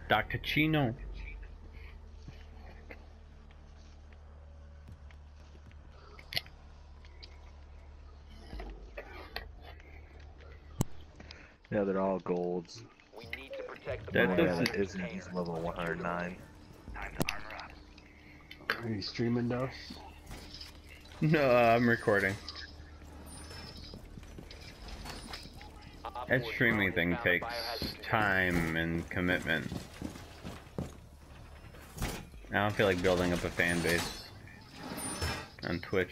Dr. Chino. Yeah, they're all golds. We need to protect the That One guy doesn't- that isn't, he's level 109. Are you streaming those? No, I'm recording. That streaming thing takes time and commitment. I don't feel like building up a fan base on Twitch.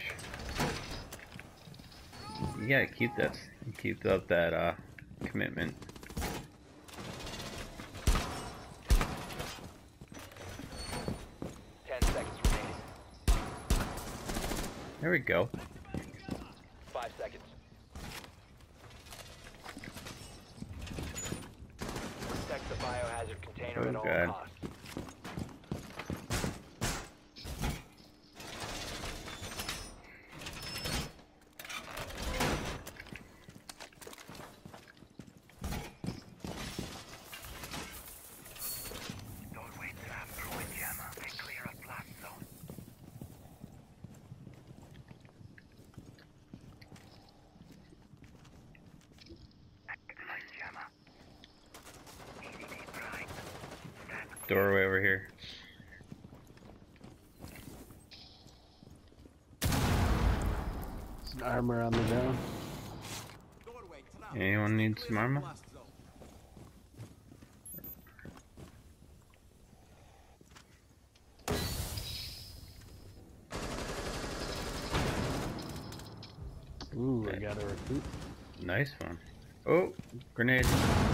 You gotta keep up that commitment. There we go. 5 seconds. Protect the biohazard container at all God. costs. Doorway over here. Some armor on the ground. Anyone need some armor? Ooh, I got a recruit. Nice one. Oh, grenade.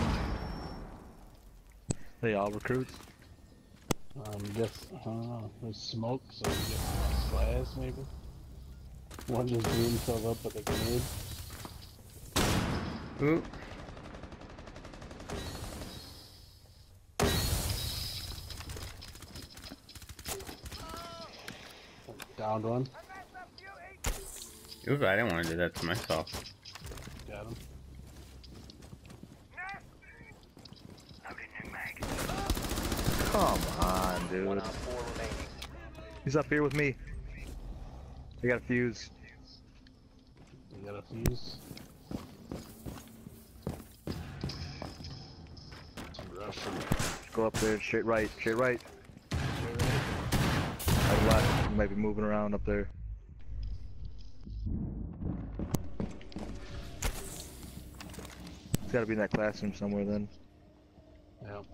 They all recruits? Just, I don't know, there's smoke, so you get splash maybe? One just blew himself up with a grenade. Ooh. Downed one. Ooh, I didn't want to do that to myself. Got him. Come on, dude. 1 on 4 remaining. He's up here with me. I got a fuse. You got a fuse. Russian. Go up there, straight right, straight right. Right left, he might be moving around up there. He's gotta be in that classroom somewhere then. Yep.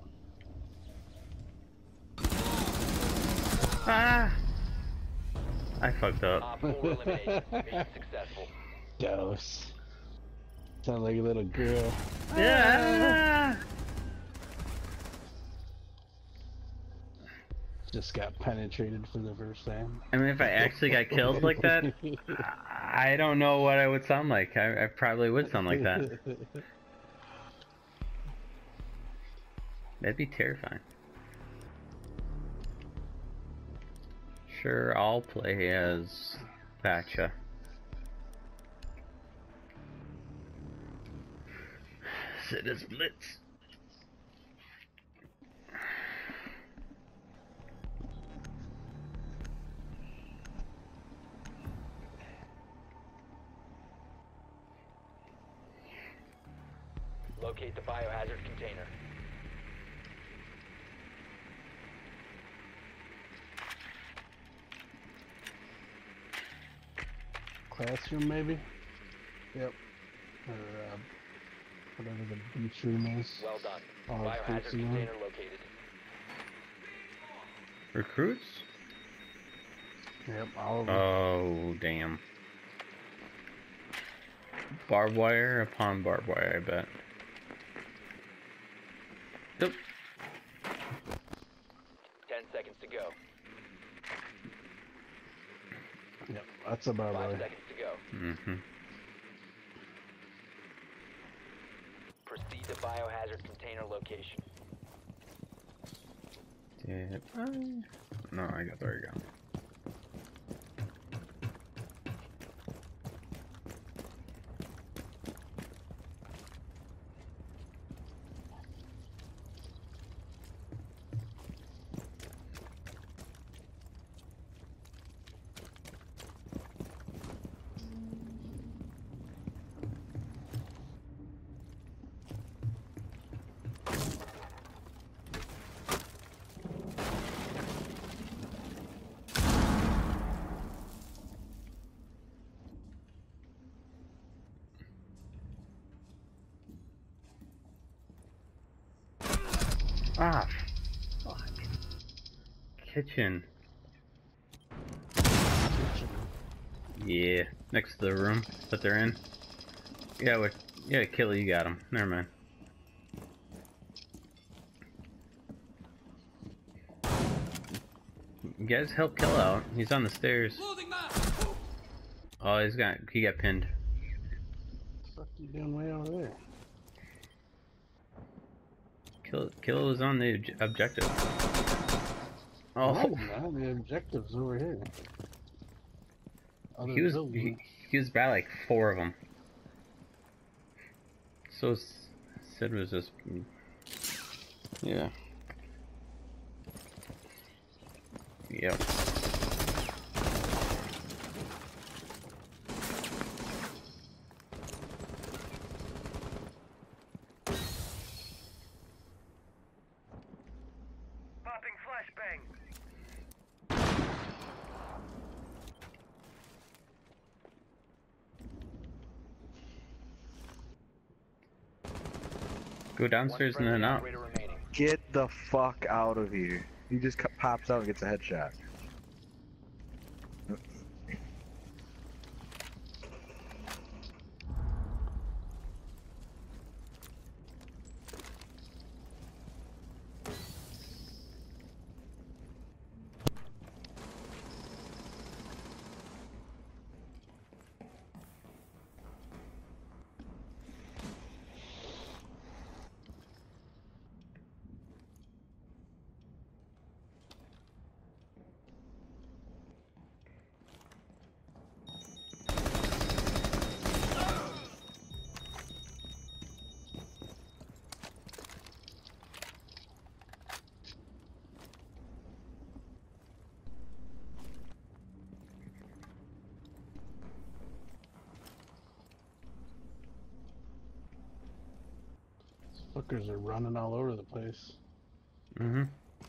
Ah! I fucked up. Op 4 eliminated. Mission successful. Dose. Sound like a little girl. Yeah! Just got penetrated for the first time. I mean, if I actually got killed like that, I don't know what I would sound like. I probably would sound like that. That'd be terrifying. Sure, I'll play as Thatcha. Sit as Blitz. Locate the biohazard container. Classroom, maybe? Yep. Or, whatever the beach room is. Well done. Oh, Biohazard recruits in there. container located. Recruits? Yep, all of them. Oh, damn. Barbed wire upon barbed wire, I bet. Nope. 10 seconds to go. Yep, that's a barbed 5 wire. seconds to go. Mm-hmm. Proceed to biohazard container location. Did I? No, I got there. You go. Ah, fuck. Kitchen. Yeah, next to the room that they're in. Yeah, Kill, you got him. Never mind. You guys help Kill out. He's on the stairs. Oh, he got pinned. What the fuck are you doing way over there? Kill was on the objective. Oh, No, the objective's over here. Other he was building. he was by like 4 of them. So Sid was just yeah. Yep. Popping flashbang. Go downstairs and then out. Operator remaining. Get the fuck out of here. He just pops out and gets a headshot. Fuckers are running all over the place. Mm-hmm.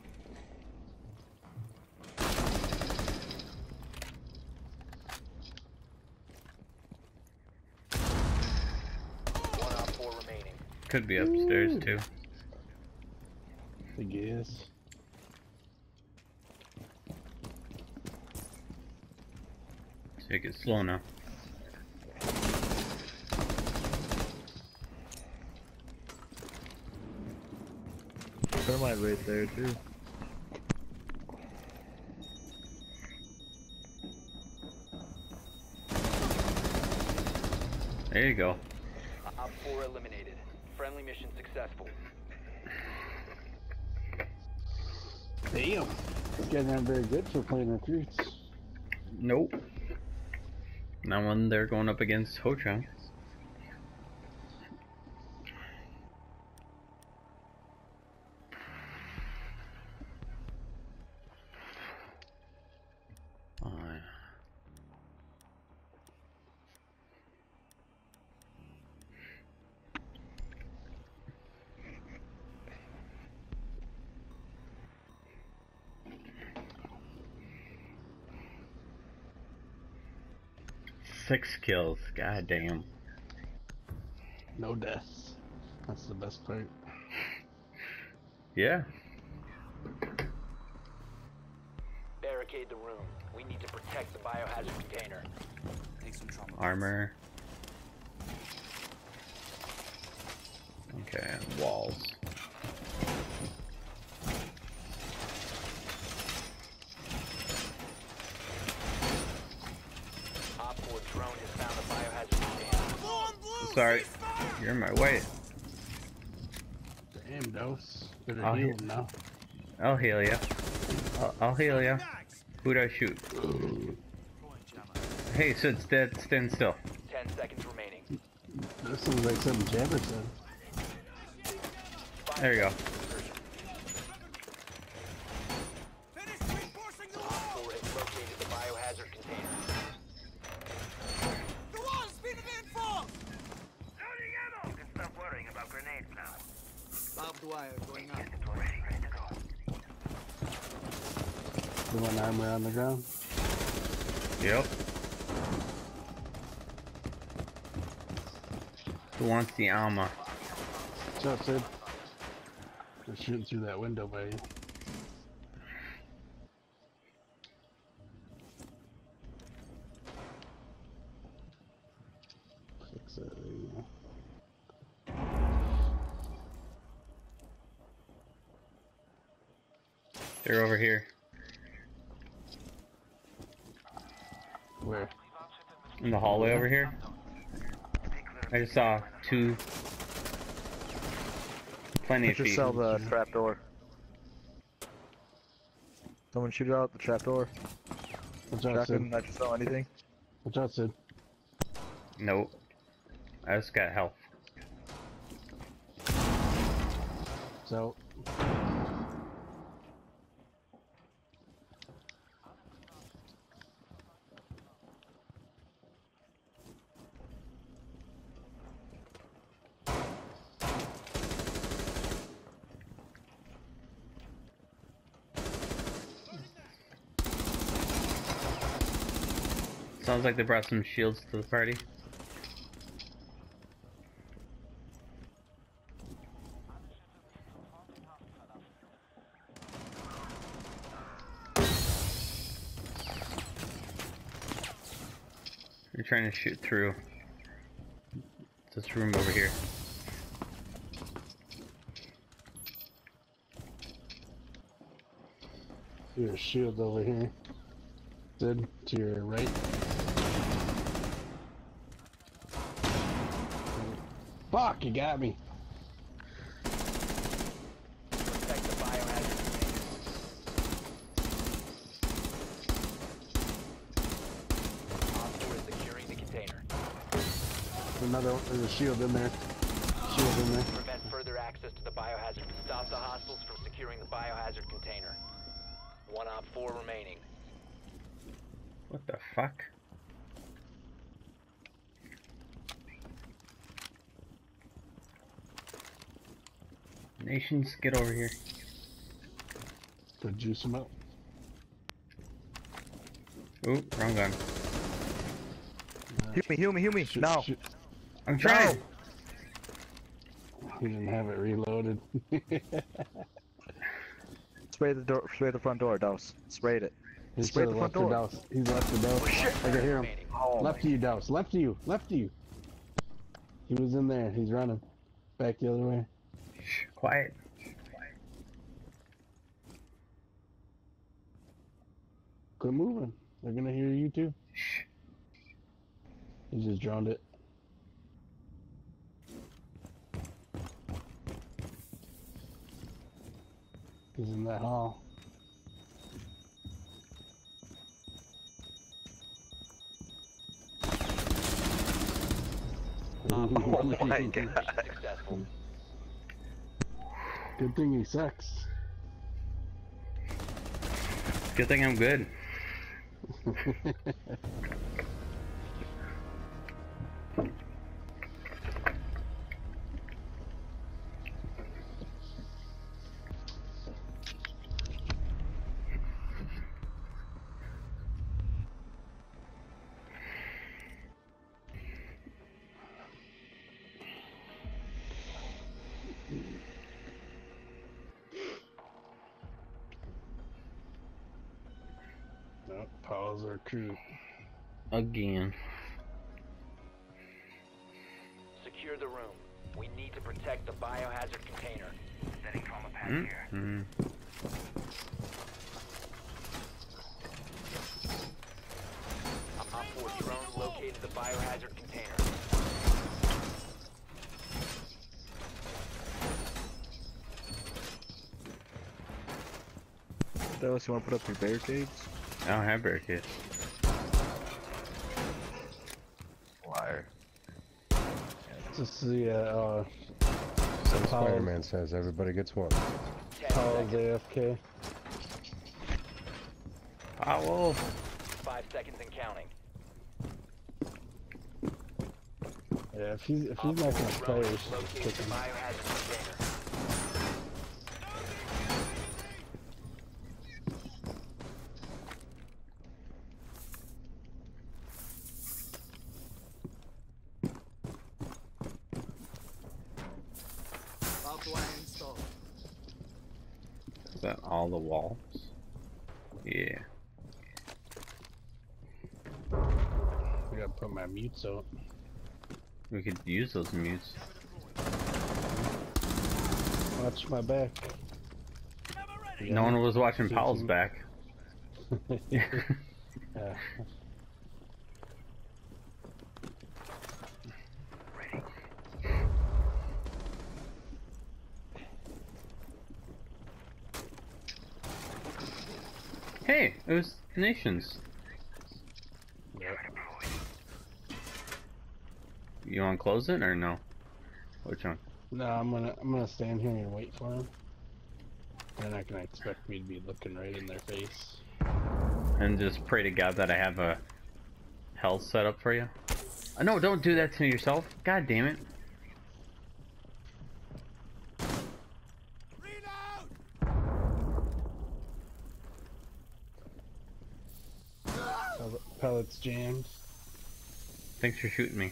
One op 4 remaining. Could be upstairs Ooh. too. I guess. Take it slow now. Thermite right there too. There you go. Op 4 eliminated. Friendly mission successful. Damn. This guy's not very good for playing recruits. Nope. Not when they're going up against Ho Chunk. Six kills, god damn. No deaths. That's the best part. Yeah. Barricade the room. We need to protect the biohazard container. Armor. Okay, walls. Op 4 drone has found the biohazard container. Sorry, you're in my way. Damn, Dose. Better I'll heal heal. him now. I'll heal ya. I'll heal ya. Who'd I shoot? Hey, Sid, stand still. 10 seconds remaining. That sounds like something Jabber said. There you go. Op 4 has located the biohazard container. The wall's been reinforced! Loading ammo! You can stop worrying about grenades now. Barbed wire going up. It's already ready to go. The one armor on the ground. Yep. Who wants the armor? What's up, Sid? They're shooting through that window by you. Fix that, there you go. They're over here. Where? In the hallway over here. I just saw two. Plenty of Just feet. sell the trapdoor. Someone shoot out the trapdoor. Watch out, Shotgun, Sid. not just sell anything. Watch out, Sid. Nope. I just got health. So. Sounds like they brought some shields to the party. You're trying to shoot through this room over here. There's a shield over here. Sid, to your right. Fuck, you got me. Protect the biohazard container. Op 4 is securing the container. There's a shield in there. Shield in there. Prevent further access to the biohazard. Stop the hostiles from securing the biohazard container. One Op 4 remaining. What the fuck? Nations, get over here. Go juice him up. Ooh, wrong gun. Heal me, heal me, heal me. Shoot, No. shoot. I'm trying! He didn't have it reloaded. Spray the door. Spray the front door, Douse. Sprayed it. He Spray should've the front left the door. Douse. He left the Douse. shit. I can hear him. Remaining. Oh, Left to you, Douse. Left to you. Left to you. He was in there. He's running. Back the other way. Shh, quiet. Quit moving. They're gonna hear you too. Shh. He just drowned it. He's in that hall. Oh my god. Successful. Good thing he sucks. Good thing I'm good. Nope, pause our crew. Again. Secure the room. We need to protect the biohazard container. Setting trauma pad here. Mm-hmm. Op 4 drone located the biohazard container. Douse, you wanna put up your barricades? I don't have barricades. Liar. Just the So Spider-Man says everybody gets one. 10 Paul's seconds. AFK. Ow! 5 seconds and counting. Yeah, if he's Op not 4 gonna play, drone we should just located kick the him. biohazard container. Barbed wire installed. that all the walls? Yeah. I gotta put my mutes out. We could use those mutes. Watch my back. No one was watching Powell's back. Yeah. Hey, it was Nations. Yep. You want to close it or no? Which one? No, I'm gonna stand here and wait for him. They're not gonna expect me to be looking right in their face. And just pray to God that I have a health set up for you. No, don't do that to yourself. God damn it. Pellets jammed. Thanks for shooting me.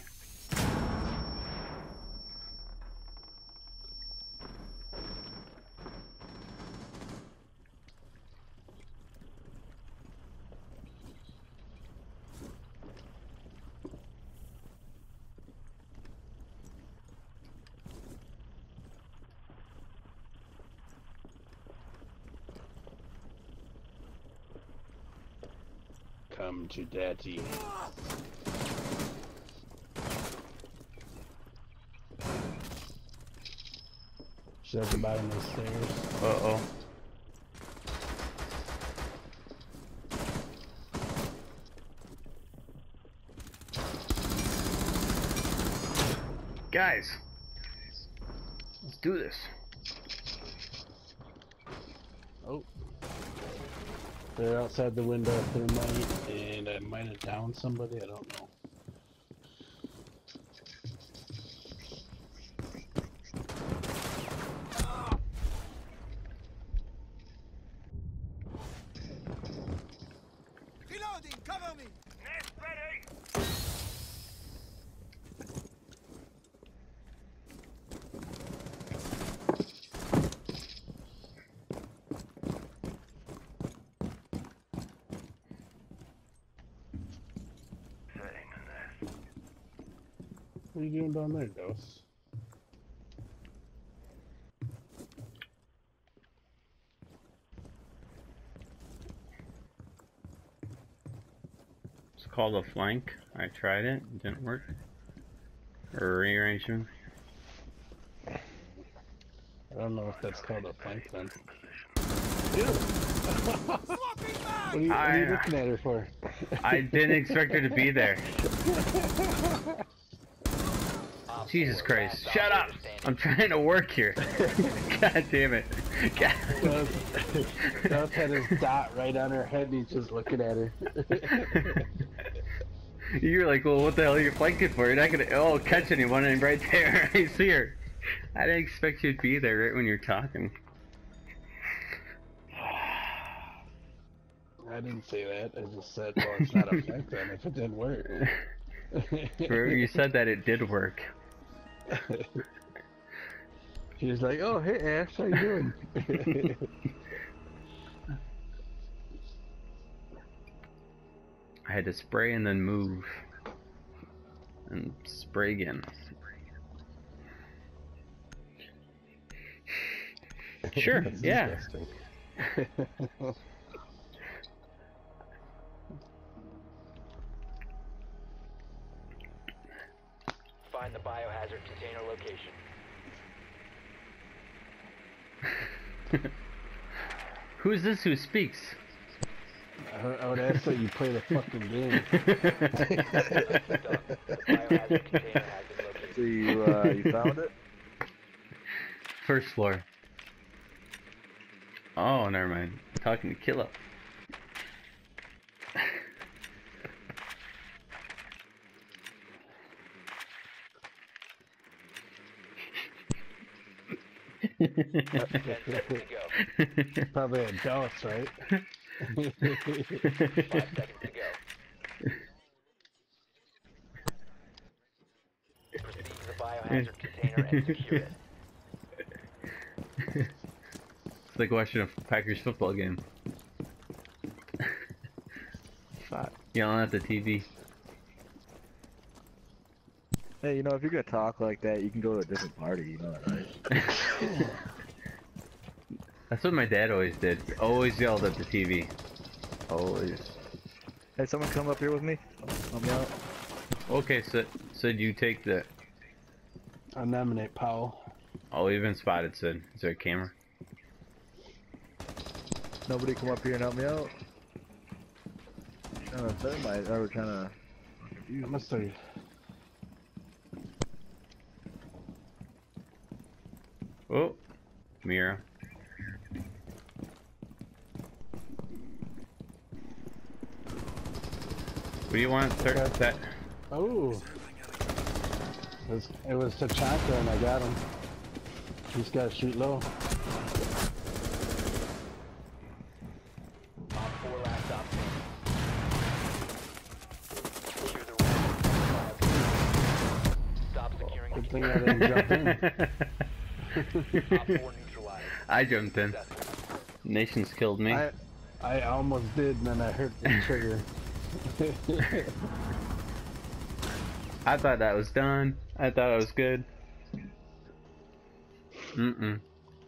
Come to daddy. She's at the bottom of the stairs. Uh-oh. Guys, let's do this. Oh. They're outside the window of thermite, and I might have downed somebody, I don't know. Reloading, cover me! Nest ready! What are you doing down there, Ghost? It's called a flank. I tried it. It didn't work. Or rearrangement. I don't know if that's called a flank then. What are you looking at her for? I didn't expect her to be there. Jesus Christ. Shut up! I'm trying to work here. God damn it. God. Ghost had his dot right on her head and he's just looking at her. You're like, well, what the hell are you flanking for? You're not gonna catch anyone, and right there, I see her. I didn't expect you to be there right when you're talking. I didn't say that. I just said, well, it's not a flank then if it didn't work. You said that it did work. She was like, oh, hey, Ash, how you doing? I had to spray and then move. And spray again. Sure, That's yeah. disgusting. Find the biohazard container location. Who's this who speaks? I would ask that you play the fucking game. Biohazard container has been located. So you found it? First floor. Oh, never mind. Talking to Killa. Probably a dose, right? 5 seconds to go. Proceed to the biohazard container and secure it. like watching a Packers football game. Fuck. Yelling at the TV. Hey, you know, if you're gonna talk like that, you can go to a different party, you know that, right? That's what my dad always did. He always yelled at the TV. Always. Hey, someone come up here with me. Help me out. Okay, Sid, you take the... I nominate Powell. Oh, we've been spotted, Sid. Is there a camera? Nobody come up here and help me out. Trying to thermite, or we're trying to... I must have. Oh, Mira. What do you want? That. Oh. It was Tachanka and I got him. He's got to shoot low. Op 4 last op standing. Secure the room. Stop securing Good the thing I didn't jump in. Op 4 neutralized. I jumped in. Nations killed me. I almost did, and then I hurt the trigger. I thought that was done. I thought it was good. Mm-mm.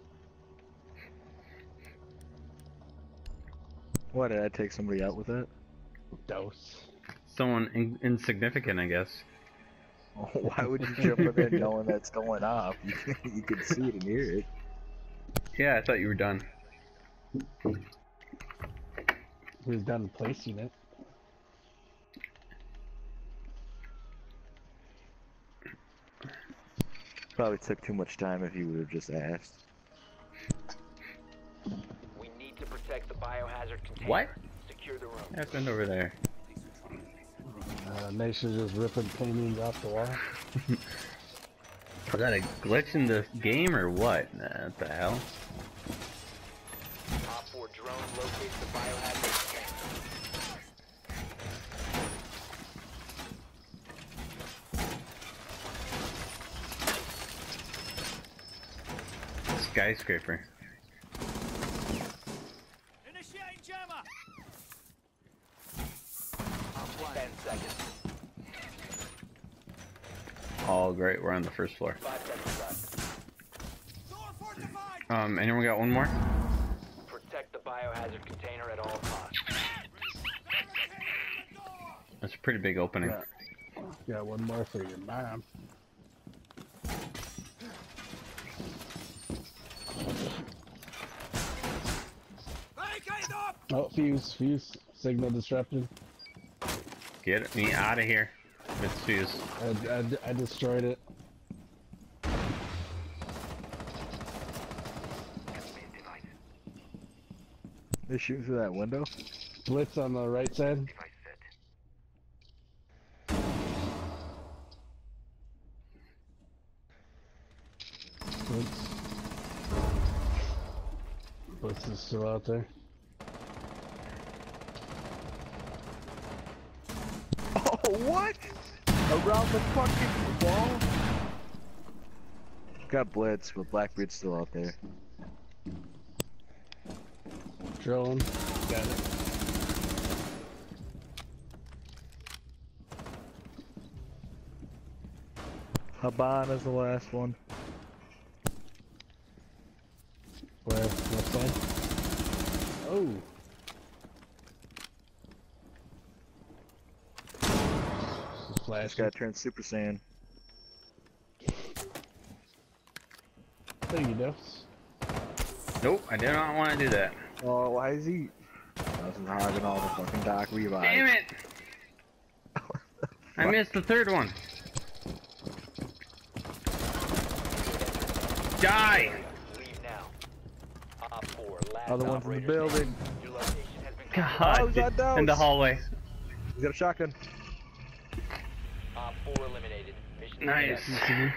Why did I take somebody out with that? Dose. Someone insignificant, I guess. Oh, why would you jump in there knowing that's going off? You can see it and hear it. Yeah, I thought you were done. He was done placing it. Probably took too much time if you would have just asked. We need to protect the biohazard container. What? Secure the room. What happened over there? Nation just ripping paintings off the wall. Is that a glitch in the game or what? What the hell? Op 4 drone locates the biohazard container. Skyscraper. Initiating jammer. 10 seconds. Oh, great. We're on the first floor. 5 seconds left. Door fortified. Anyone got one more? Protect the biohazard container at all costs. That's a pretty big opening. Got one more for your mom. Barricade up. Oh, fuse. Signal disrupted. Get me out of here. It's fuse. I destroyed it. They shooting through that window? Blitz on the right side. Blitz is still out there. Oh, what? Around the fucking wall? Got Blitz, but Blackbeard's still out there. Drone. Got it. Habana's the last one. Where? Left side? Oh! Just Just flash. gotta turn Super Saiyan. There you go. Nope, I do not want to do that. Oh, why is he? Doesn't hogging all the fucking Doc revive. Damn it! I missed the third one. Die! Leave now. Op 4 last Other one's in the operator building. standing. Your location has been God, Oh, he's got in the Dose. hallway. He's got a shotgun. Op 4 eliminated. Mission Nice. success.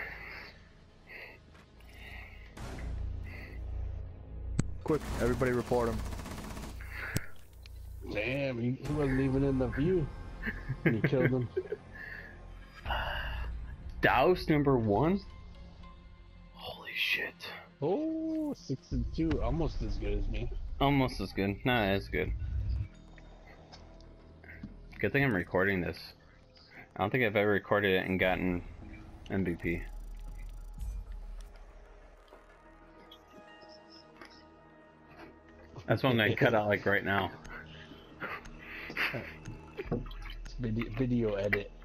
Quick, everybody report him. Damn, he wasn't even in the view. And he killed him. Douse number 1? Holy shit. Oh, 6-2, almost as good as me. Almost as good. Not as good. Good thing I'm recording this. I don't think I've ever recorded it and gotten MVP. That's one I cut out like right now. Video edit.